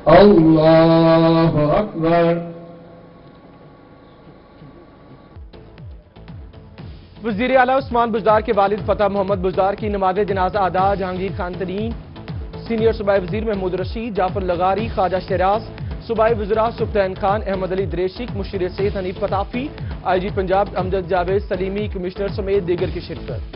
अल्लाहु अकबर। वज़ीर आला उस्मान बुज़दार के वालिद फतह मोहम्मद बुज़दार की नमाज जनाजा अदा जहांगीर खान तरीन, सीनियर सूबाई वज़ीर महमूद रशीद, जाफर लगारी, ख्वाजा शराज, सूबाई वज़रा सुफ्तान खान, अहमद अली द्रेशिक, मुशीर सेहत हनीफ पताफी, IG पंजाब अमजद जावेद सलीमी, कमिश्नर समेत दीगर की शिरकत।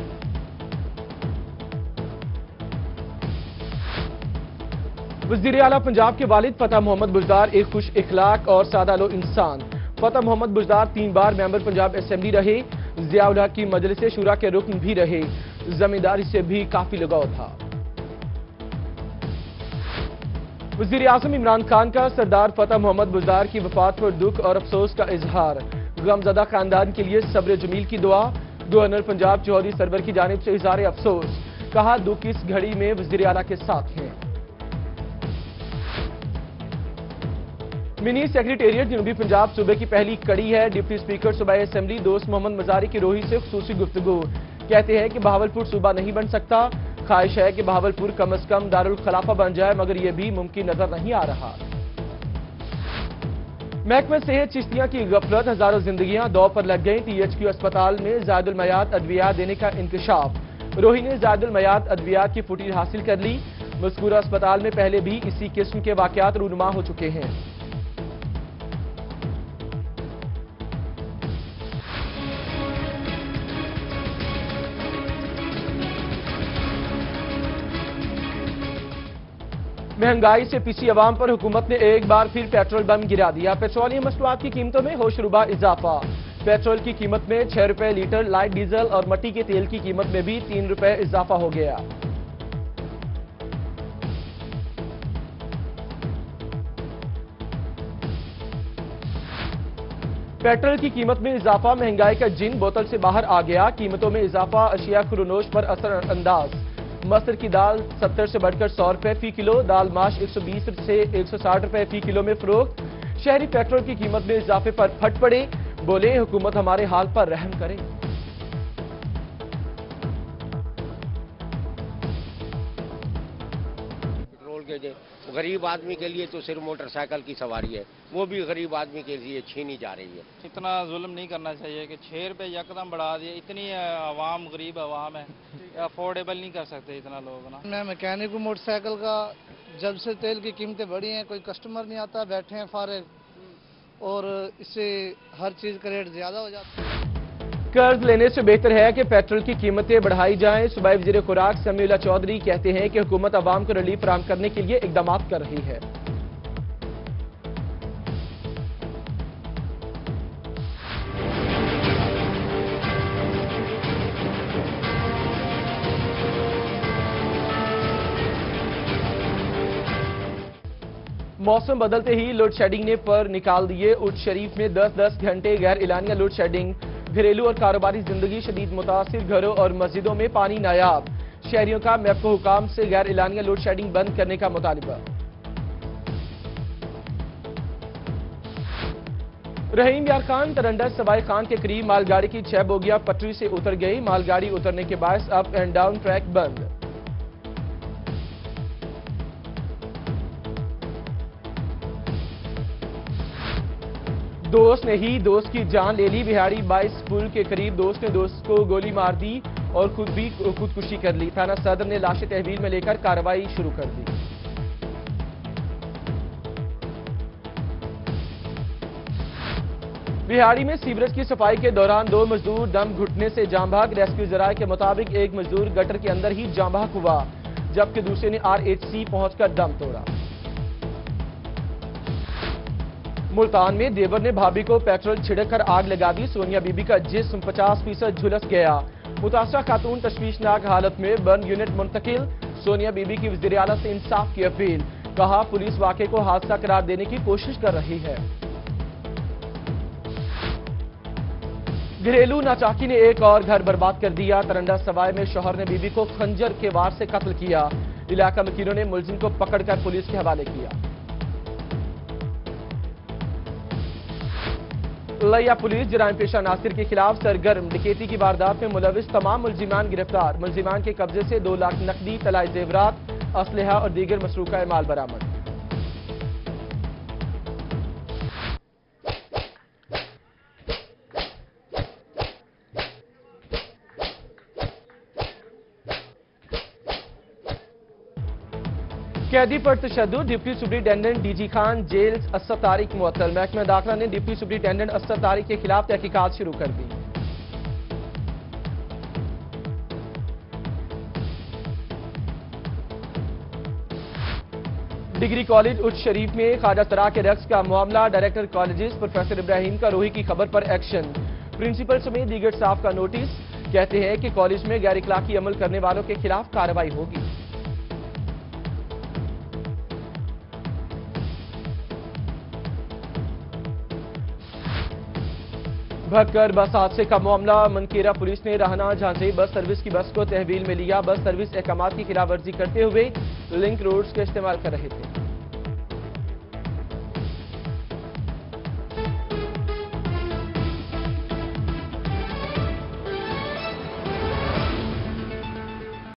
वज़ीर आला पंजाब के वालिद फतह मोहम्मद बुज़दार एक खुश इखलाक और सादालो इंसान। फतह मोहम्मद बुज़दार 3 बार मेंबर पंजाब असेंबली रहे, ज़िया-उल हक की मजलिस शुरा के रुकन भी रहे, जमींदारी से भी काफी लगाव था। वज़ीर आज़म इमरान खान का सरदार फतह मोहम्मद बुज़दार की वफात पर दुख और अफसोस का इजहार, गमज़दा खानदान के लिए सब्र जमील की दुआ। गवर्नर पंजाब चौधरी सरवर की जानिब से इजहार अफसोस, कहा दुख की इस घड़ी में वज़ीर आला के साथ हैं। मिनी सेक्रेटेरिएट जनूबी पंजाब सूबे की पहली कड़ी है। डिप्टी स्पीकर सूबाई असेंबली दोस्त मोहम्मद मजारी की रोही से खुसूसी गुफ्तगू, कहते हैं कि बहावलपुर सूबा नहीं बन सकता, ख्वाहिश है कि बहावलपुर कम से कम दारुल खिलाफा बन जाए, मगर यह भी मुमकिन नजर नहीं आ रहा। महकमा सेहत चिश्तियां की गफलत, हजारों जिंदगियां दौ पर लग गई। THQ अस्पताल में ज़ायदुल मयात अद्वियात देने का इंकशाफ, रोही ने ज़ायदुल मयात अद्वियात की फुटेज हासिल कर ली। मज़कूरा अस्पताल में पहले भी इसी किस्म के वाकयात रूनुमा हो चुके हैं। महंगाई से पिछी अवाम पर हुकूमत ने एक बार फिर पेट्रोल बम गिरा दिया। पेट्रोलियम मसनूआत की कीमतों में होशरुबा इजाफा, पेट्रोल की कीमत में 6 रुपए लीटर, लाइट डीजल और मट्टी के तेल की कीमत में भी 3 रुपए इजाफा हो गया। पेट्रोल की कीमत में इजाफा, महंगाई का जिन बोतल से बाहर आ गया। कीमतों में इजाफा अशिया खुरनोश पर असर अंदाज, मस्टर की दाल 70 से बढ़कर 100 रुपए फी किलो, दाल माश 120 से 160 रुपए फी किलो में फरोख्त। शहरी पेट्रोल की कीमत में इजाफे पर फट पड़े, बोले हुकूमत हमारे हाल पर रहम करे। पेट्रोल के गरीब आदमी के लिए तो सिर्फ मोटरसाइकिल की सवारी है, वो भी गरीब आदमी के लिए छीनी जा रही है। इतना जुल्म नहीं करना चाहिए कि 6 रुपए यकदम बढ़ा दिए। इतनी आवाम गरीब आवाम है, अफोर्डेबल नहीं कर सकते इतना लोग ना। मैं मैकेनिक हूँ मोटरसाइकिल का, जब से तेल की कीमतें बढ़ी हैं कोई कस्टमर नहीं आता, बैठे हैं फारिग, और इससे हर चीज़ का रेट ज़्यादा हो जाता है। कर्ज लेने से बेहतर है कि पेट्रोल की कीमतें बढ़ाई जाएं। सूबाई वज़ीर खुराक समीउल्लाह चौधरी कहते हैं कि हुकूमत अवाम को रिलीफ फराहम करने के लिए इकदाम कर रही है। मौसम बदलते ही लोड शेडिंग ने पर निकाल दिए। उट शरीफ में 10-10 घंटे गैर इलानिया लोड शेडिंग, घरेलू और कारोबारी जिंदगी शदीद मुतासिर, घरों और मस्जिदों में पानी नायाब। शहरियों का मैपको हुकाम से गैर इलानिया लोड शेडिंग बंद करने का मुतालिबा। रहीम यार खान तरंडा सवाई खान के करीब मालगाड़ी की 6 बोगियां पटरी से उतर गई। मालगाड़ी उतरने के बायस अप एंड डाउन ट्रैक बंद। दोस्त ने ही दोस्त की जान ले ली। बिहारी 22 पुल के करीब दोस्त ने दोस्त को गोली मार दी और खुद भी खुदकुशी कर ली। थाना सदर ने लाशें तहवील में लेकर कार्रवाई शुरू कर दी। बिहाड़ी में सीवरेज की सफाई के दौरान 2 मजदूर दम घुटने से जाम भाग। रेस्क्यू जराये के मुताबिक एक मजदूर गटर के अंदर ही जाम भाग हुआ, जबकि दूसरे ने RHC पहुंचकर दम तोड़ा। मुल्तान में देवर ने भाभी को पेट्रोल छिड़क कर आग लगा दी। सोनिया बीबी का जिस्म 50% झुलस गया। मुतासरा खातून तशवीशनाक हालत में बर्न यूनिट मुंतकिल। सोनिया बीबी की वज़ीर आला से इंसाफ की अपील, कहा पुलिस वाक़े को हादसा करार देने की कोशिश कर रही है। घरेलू नाचाकी ने एक और घर बर्बाद कर दिया। तरंडा सवाई में शौहर ने बीबी को खंजर के वार से कत्ल किया। इलाका वकीलों ने मुलजिम को पकड़कर पुलिस के हवाले किया। लैया पुलिस जराइम पेशा नासिर के खिलाफ सरगर्म। डकैती की वारदात में मुलविस तमाम मुलजिमान गिरफ्तार। मुलजिमान के कब्जे से 2 लाख नकदी, तलाई जेवरात, असलहा और दीगर मसरूका माल बरामद। कैदी पर तशद्दुद, deputy superintendent DG Khan jail Asad Tariq मुअत्तल। महकमा दाखिला ने डिप्टी सुप्रिंटेंडेंट असद तारिक के खिलाफ तहकीकात शुरू कर दी। डिग्री कॉलेज उच्च शरीफ में ख्वाजा तरा के रक्स का मामला, डायरेक्टर कॉलेजेस प्रोफेसर इब्राहिम का रोही की खबर पर एक्शन। प्रिंसिपल समेत दीगर स्टाफ का नोटिस, कहते हैं कि कॉलेज में गैर इखलाकी अमल करने वालों के खिलाफ कार्रवाई होगी। भगकर बस हादसे का मामला, मनकेरा पुलिस ने राहना झांसे बस सर्विस की बस को तहवील में लिया। बस सर्विस अहकामात की खिलाफ वर्जी करते हुए लिंक रोड्स का इस्तेमाल कर रहे थे।